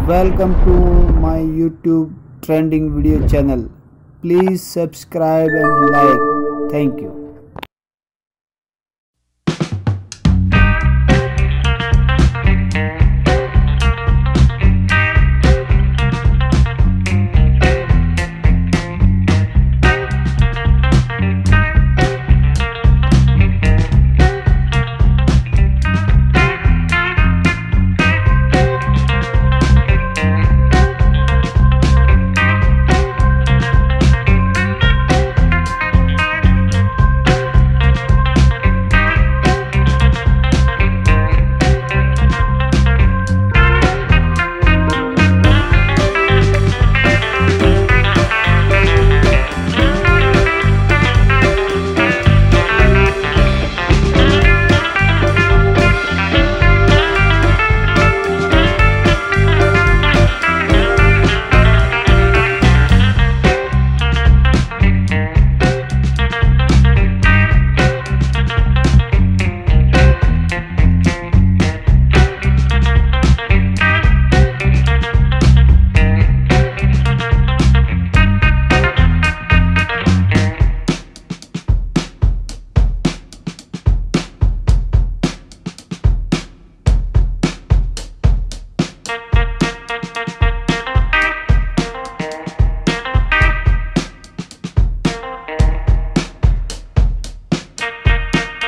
Welcome to my YouTube trending video channel. Please subscribe and like. Thank you.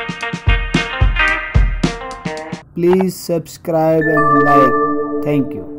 Please subscribe and like. Thank you.